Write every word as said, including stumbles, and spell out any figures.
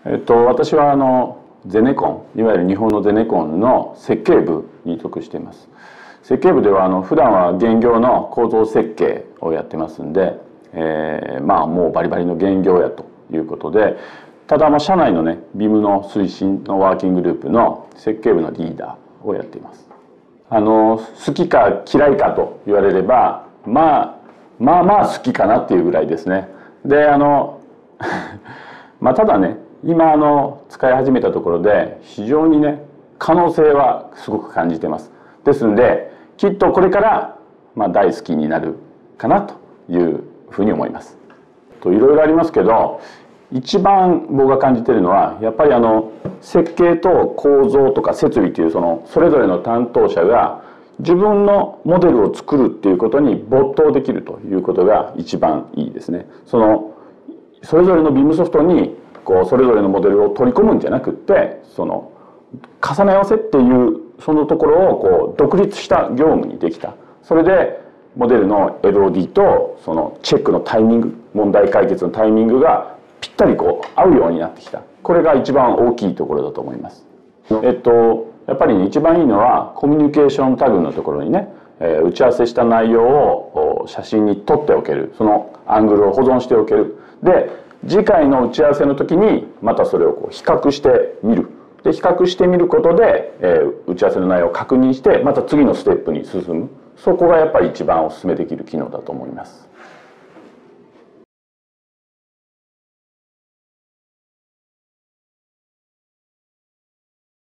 えっと、私はあのゼネコン、いわゆる日本のゼネコンの設計部に属しています。設計部ではあの普段は現業の構造設計をやってますんで、えー、まあもうバリバリの現業やということで、ただまあ社内のね ビーム の推進のワーキンググループの設計部のリーダーをやっています。あの好きか嫌いかと言われれば、まあまあまあ好きかなっていうぐらいですね。であのまあただね、今あの使い始めたところで非常にね可能性はすごく感じてます。ですんできっとこれからまあ大好きになるかなというふうに思います。といろいろありますけど、一番僕が感じているのはやっぱりあの設計と構造とか設備というそのそれぞれの担当者が自分のモデルを作るっていうことに没頭できるということが一番いいですね。そのそれぞれのビームソフトにこうそれぞれのモデルを取り込むんじゃなくって、その重ね合わせっていうそのところをこう独立した業務にできた。それでモデルの エルオーディー とそのチェックのタイミング、問題解決のタイミングがぴったりこう合うようになってきた。これが一番大きいところだと思います。えっとやっぱり、ね、一番いいのはコミュニケーションタグのところにね、えー、打ち合わせした内容を写真に撮っておける、そのアングルを保存しておける。で次回の打ち合わせの時にまたそれをこう比較してみる。で比較してみることで、えー、打ち合わせの内容を確認してまた次のステップに進む。そこがやっぱり一番お勧めできる機能だと思います。